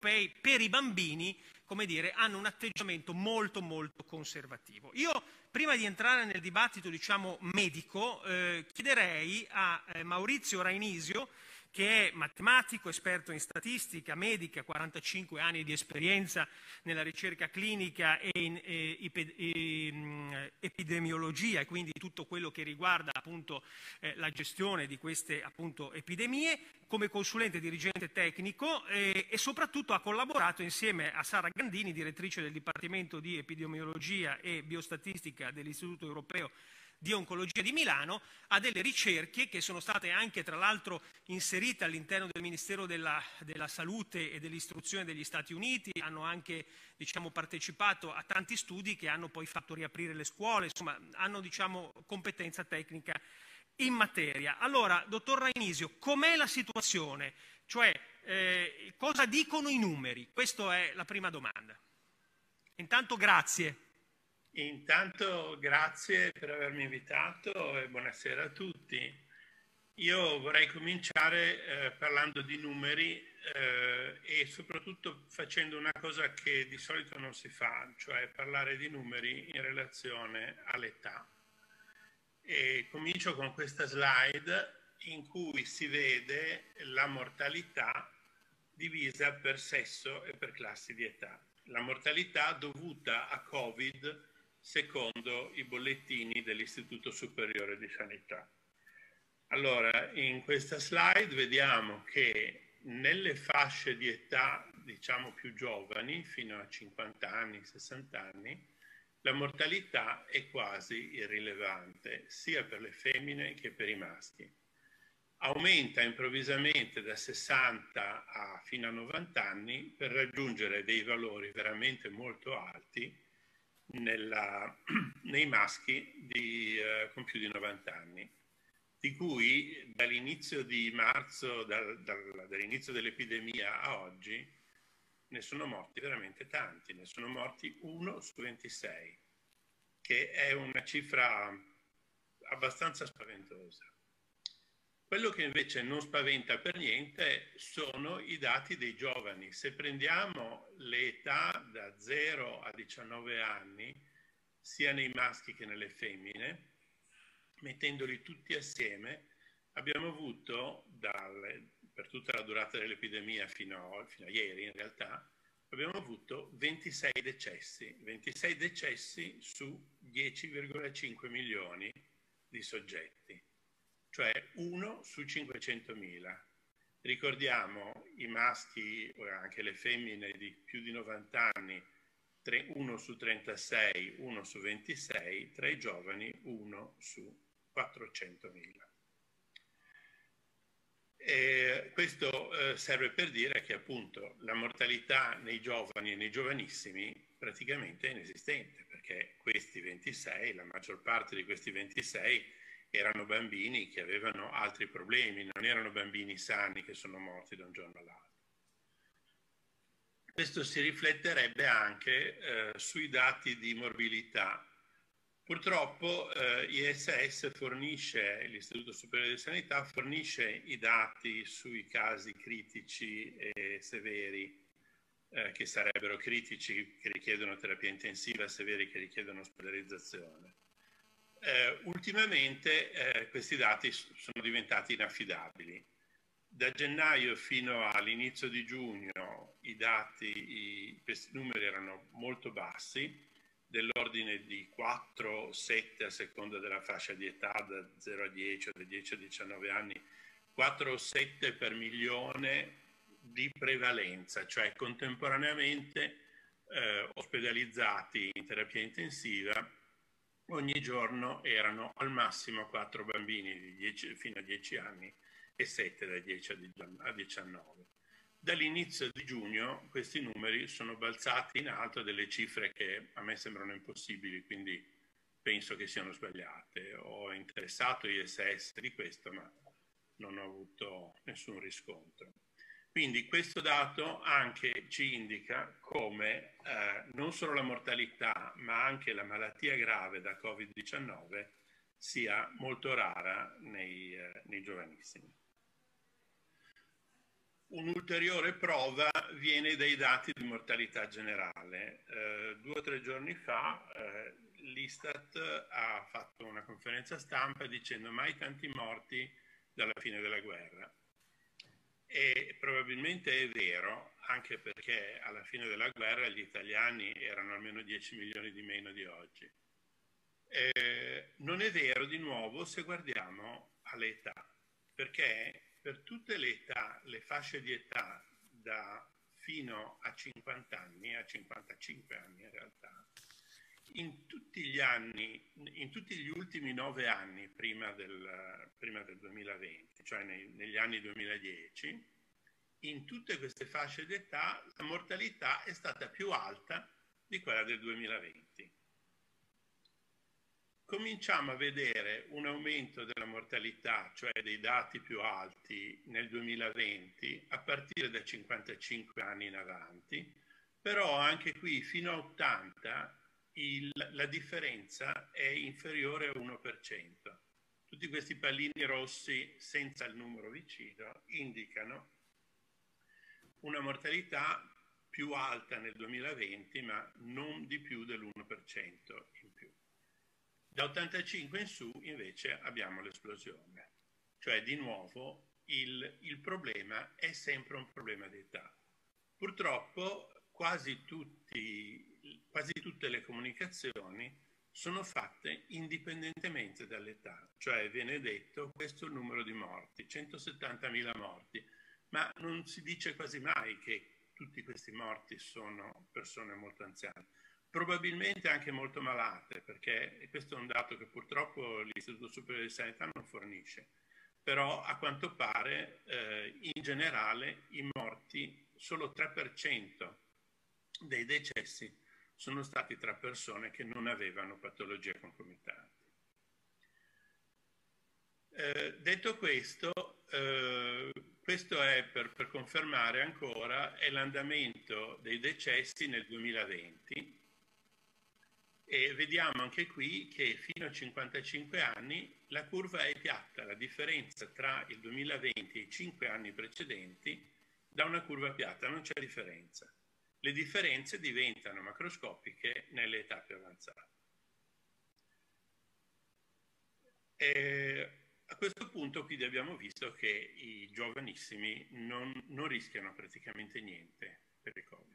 europei per i bambini, come dire, hanno un atteggiamento molto molto conservativo. Io, prima di entrare nel dibattito, diciamo, medico, chiederei a Maurizio Rainisio, che è matematico, esperto in statistica medica, 45 anni di esperienza nella ricerca clinica e in epidemiologia, e quindi tutto quello che riguarda appunto la gestione di queste appunto epidemie, come consulente dirigente tecnico, e soprattutto ha collaborato insieme a Sara Gandini, direttrice del Dipartimento di Epidemiologia e Biostatistica dell'Istituto Europeo di Oncologia di Milano, a delle ricerche che sono state anche tra l'altro inserite all'interno del Ministero della Salute e dell'Istruzione degli Stati Uniti, hanno anche, diciamo, partecipato a tanti studi che hanno poi fatto riaprire le scuole, insomma hanno, diciamo, competenza tecnica in materia. Allora, dottor Rainisio, com'è la situazione? Cioè, cosa dicono i numeri? Questa è la prima domanda. Intanto grazie. Intanto grazie per avermi invitato e buonasera a tutti. Io vorrei cominciare parlando di numeri e soprattutto facendo una cosa che di solito non si fa, cioè parlare di numeri in relazione all'età. E comincio con questa slide in cui si vede la mortalità divisa per sesso e per classi di età. La mortalità dovuta a Covid secondo i bollettini dell'Istituto Superiore di Sanità. Allora, in questa slide vediamo che nelle fasce di età, diciamo, più giovani, fino a 50 anni, 60 anni, la mortalità è quasi irrilevante, sia per le femmine che per i maschi. Aumenta improvvisamente da 60 fino a 90 anni per raggiungere dei valori veramente molto alti nei maschi con più di 90 anni, di cui dall'inizio di marzo, dall'inizio dell'epidemia a oggi, ne sono morti veramente tanti, ne sono morti 1 su 26, che è una cifra abbastanza spaventosa. Quello che invece non spaventa per niente sono i dati dei giovani. Se prendiamo le età da 0 a 19 anni, sia nei maschi che nelle femmine, mettendoli tutti assieme, abbiamo avuto, per tutta la durata dell'epidemia fino a ieri in realtà, abbiamo avuto 26 decessi su 10,5 milioni di soggetti. Cioè 1 su 500.000. Ricordiamo i maschi e anche le femmine di più di 90 anni, 1 su 36, 1 su 26, tra i giovani 1 su 400.000. Questo serve per dire che appunto la mortalità nei giovani e nei giovanissimi praticamente è inesistente, perché questi 26, la maggior parte di questi 26, erano bambini che avevano altri problemi, non erano bambini sani che sono morti da un giorno all'altro. Questo si rifletterebbe anche sui dati di morbilità. Purtroppo ISS fornisce, l'Istituto Superiore di Sanità fornisce i dati sui casi critici e severi, che sarebbero critici che richiedono terapia intensiva, severi che richiedono ospedalizzazione. Ultimamente questi dati sono diventati inaffidabili. Da gennaio fino all'inizio di giugno questi numeri erano molto bassi, dell'ordine di 4-7 a seconda della fascia di età, da 0 a 10 o da 10 a 19 anni, 4 o 7 per milione di prevalenza, cioè contemporaneamente ospedalizzati in terapia intensiva. Ogni giorno erano al massimo 4 bambini fino a 10 anni e 7 da 10 a 19. Dall'inizio di giugno questi numeri sono balzati in alto a delle cifre che a me sembrano impossibili, quindi penso che siano sbagliate. Ho interessato ISS di questo, ma non ho avuto nessun riscontro. Quindi questo dato anche ci indica come non solo la mortalità, ma anche la malattia grave da Covid-19 sia molto rara nei giovanissimi. Un'ulteriore prova viene dai dati di mortalità generale. 2 o 3 giorni fa l'Istat ha fatto una conferenza stampa dicendo mai tanti morti dalla fine della guerra. E probabilmente è vero, anche perché alla fine della guerra gli italiani erano almeno 10 milioni di meno di oggi. Non è vero di nuovo se guardiamo alle età, perché per tutte le età, le fasce di età da fino a 50 anni, a 55 anni in realtà, in tutti gli anni, in tutti gli ultimi 9 anni prima del 2020, cioè negli anni 2010, in tutte queste fasce d'età la mortalità è stata più alta di quella del 2020. Cominciamo a vedere un aumento della mortalità, cioè dei dati più alti nel 2020, a partire da 55 anni in avanti, però anche qui fino a 80 la differenza è inferiore a 1%. Tutti questi pallini rossi senza il numero vicino indicano una mortalità più alta nel 2020, ma non di più dell'1% in più. Da 85 in su invece abbiamo l'esplosione, cioè di nuovo il problema è sempre un problema di età. Purtroppo quasi tutte le comunicazioni sono fatte indipendentemente dall'età, cioè viene detto questo è il numero di morti, 170.000 morti, ma non si dice quasi mai che tutti questi morti sono persone molto anziane. Probabilmente anche molto malate, perché questo è un dato che purtroppo l'Istituto Superiore di Sanità non fornisce. Però a quanto pare in generale i morti, solo 3% dei decessi sono stati tra persone che non avevano patologie concomitanti. Detto questo, questo è per confermare ancora è l'andamento dei decessi nel 2020. E vediamo anche qui che fino a 55 anni la curva è piatta, la differenza tra il 2020 e i 5 anni precedenti da una curva piatta, non c'è differenza. Le differenze diventano macroscopiche nelle età più avanzate. A questo punto quindi abbiamo visto che i giovanissimi non rischiano praticamente niente per il Covid.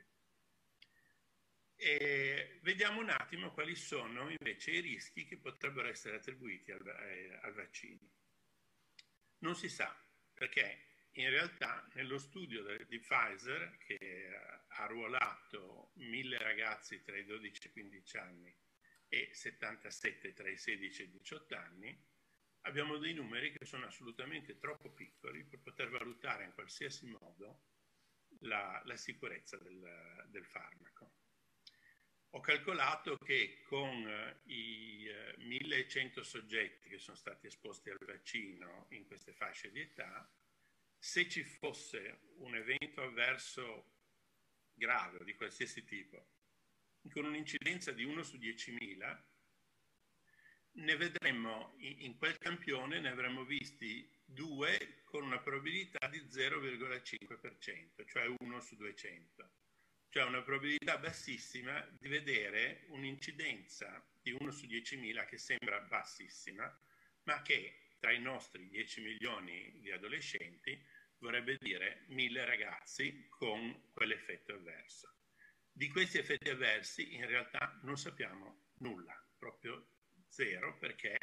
E vediamo un attimo quali sono invece i rischi che potrebbero essere attribuiti al vaccino. Non si sa, perché in realtà nello studio di Pfizer, che ha arruolato 1000 ragazzi tra i 12 e i 15 anni e 77 tra i 16 e i 18 anni, abbiamo dei numeri che sono assolutamente troppo piccoli per poter valutare in qualsiasi modo la sicurezza del farmaco. Ho calcolato che con i 1100 soggetti che sono stati esposti al vaccino in queste fasce di età, se ci fosse un evento avverso grave o di qualsiasi tipo, con un'incidenza di 1 su 10.000, ne vedremmo in quel campione, ne avremmo visti 2 con una probabilità di 0,5%, cioè 1 su 200. Cioè una probabilità bassissima di vedere un'incidenza di 1 su 10.000 che sembra bassissima, ma che tra i nostri 10 milioni di adolescenti vorrebbe dire 1000 ragazzi con quell'effetto avverso. Di questi effetti avversi in realtà non sappiamo nulla, proprio zero, perché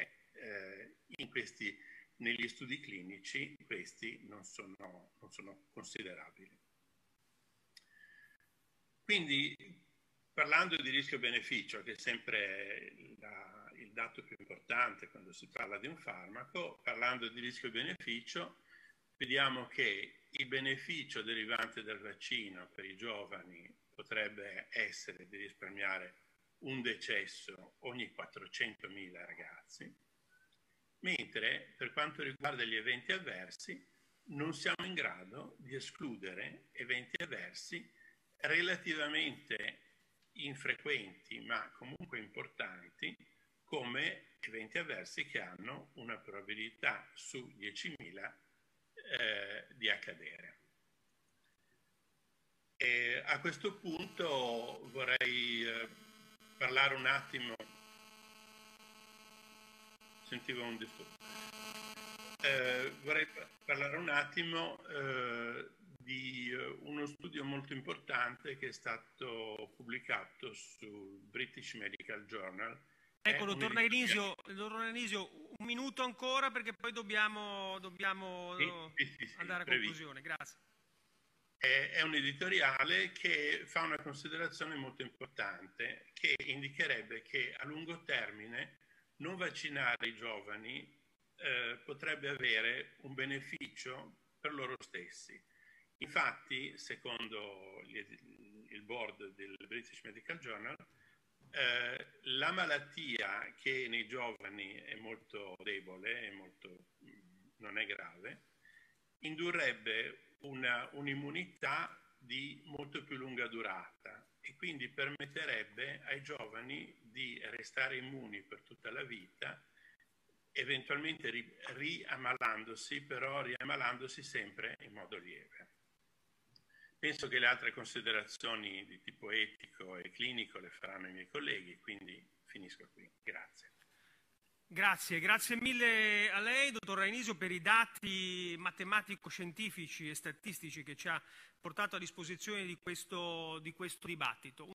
negli studi clinici questi non sono considerabili. Quindi, parlando di rischio-beneficio, che è sempre il dato più importante quando si parla di un farmaco, parlando di rischio-beneficio, vediamo che il beneficio derivante dal vaccino per i giovani potrebbe essere di risparmiare un decesso ogni 400.000 ragazzi, mentre per quanto riguarda gli eventi avversi non siamo in grado di escludere eventi avversi relativamente infrequenti ma comunque importanti come eventi avversi che hanno una probabilità su 10.000 di accadere. E a questo punto vorrei parlare un attimo, sentivo un disturbo, vorrei parlare un attimo di uno studio molto importante che è stato pubblicato sul British Medical Journal. Ecco, dottor Nanisio, un minuto ancora perché poi dobbiamo andare a conclusione. Grazie. È un editoriale che fa una considerazione molto importante, che indicherebbe che a lungo termine non vaccinare i giovani potrebbe avere un beneficio per loro stessi. Infatti, secondo il board del British Medical Journal, la malattia che nei giovani è molto debole, non è grave, indurrebbe un'immunità di molto più lunga durata e quindi permetterebbe ai giovani di restare immuni per tutta la vita, eventualmente riammalandosi, però riammalandosi sempre in modo lieve. Penso che le altre considerazioni di tipo etico e clinico le faranno i miei colleghi, quindi finisco qui. Grazie. Grazie mille a lei, dottor Nanisio, per i dati matematico-scientifici e statistici che ci ha portato a disposizione di questo dibattito.